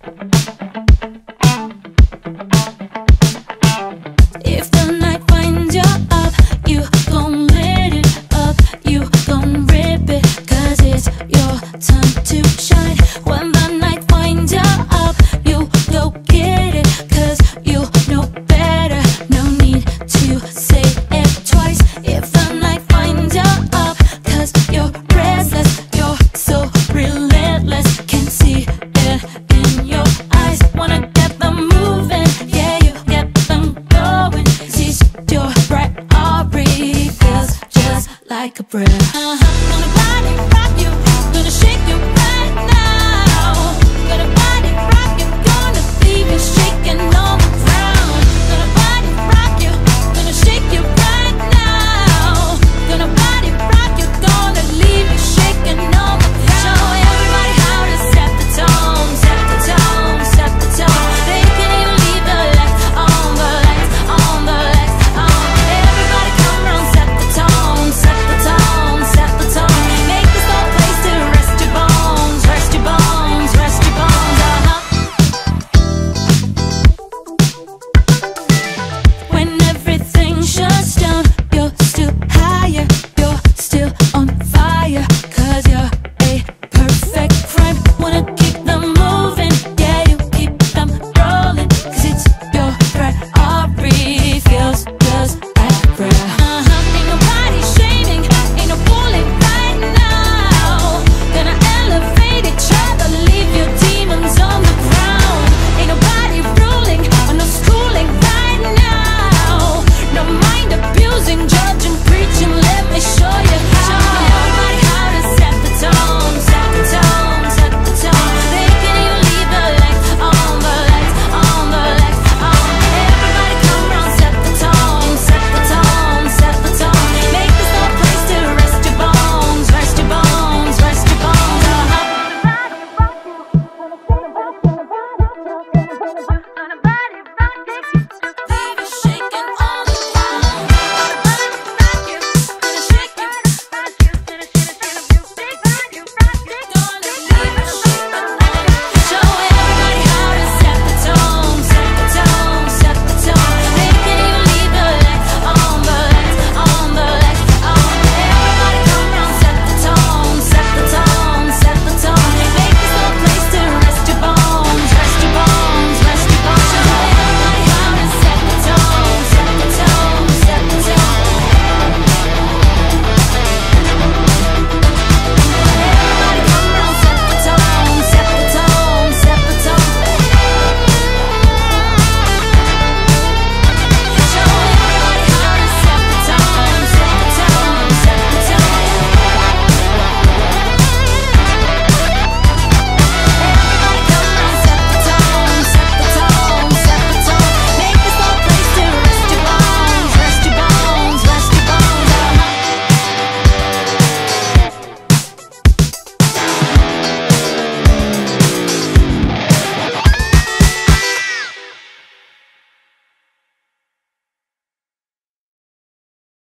If the night finds you up, you gon' lit it up, you gon' rip it, 'cause it's your time to shine. When the night finds you up, you go get it, 'cause you know better, no need to say it twice. If the night finds you up, 'cause you're restless, you're so relentless, can see it in your eyes. Wanna get them moving, yeah, you get them going. See your bright already feels just like a breath.